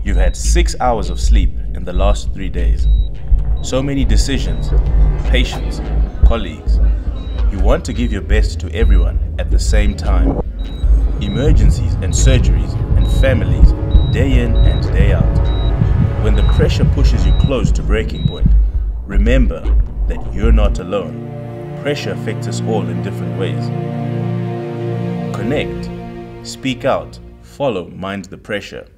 You've had 6 hours of sleep in the last 3 days. So many decisions, patients, colleagues. You want to give your best to everyone at the same time. Emergencies and surgeries and families, day in and day out. When the pressure pushes you close to breaking point, remember that you're not alone. Pressure affects us all in different ways. Connect, speak out, follow Mind the Pressure.